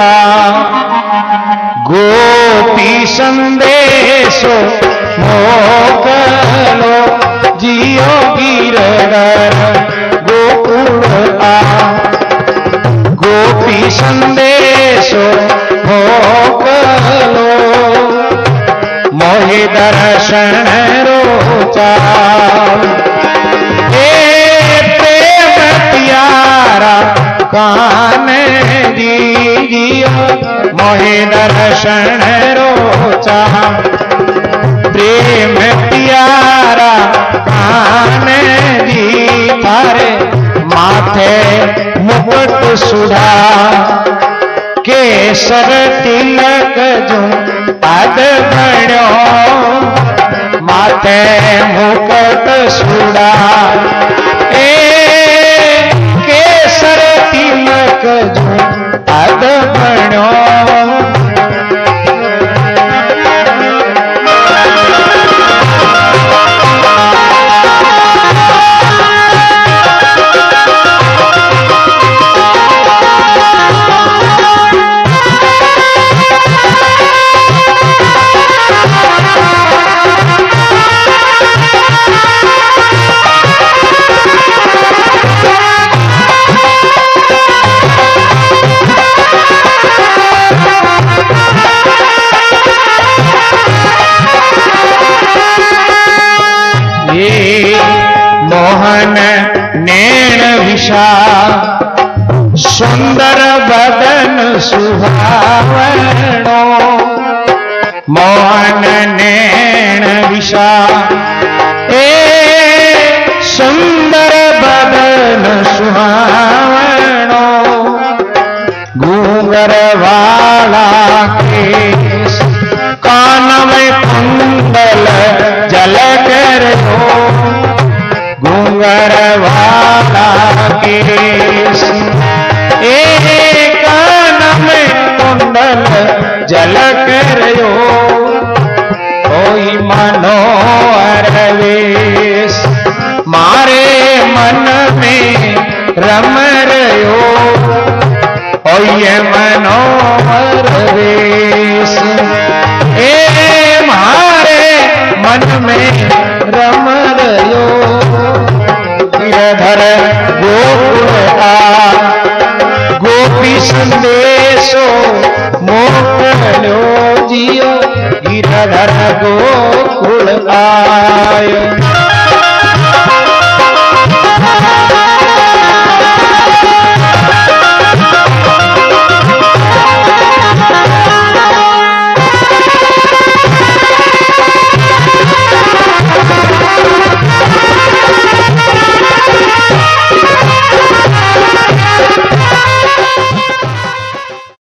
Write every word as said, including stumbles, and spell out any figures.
आ गोपी संदेशो मोकलो जियो गिरधर गोकुल आ गोपी संदेशो मोकलो मोहि दर्शन रोचा हे प्रेम प्यारा कान दीजियो मोहि दर्शन रोचा प्रेम प्यारा कान दी थारे माथे मुकुट सुधा केसर तिलक जो पद बण्यो माथे मुकुट सुधा ए केसर तिलक जो पद बण्यो मोहन नैन विशा सुंदर बदन सुहावनो मोहन नैन विशा ए सुंदर बदन सुहावनो घूंघर वाला केस कान में कुंडल जल कर हो घूंघर वाला केस एक कान में कुंडल जल करो कोई मनोहर वेश मारे मन में रम रयो कोई मनोहर वेश ए मारे मन में रम रयो गिरधर गोकुल आ गोपी संदेशो मोकलो जियो गिरधर गोकुल आय।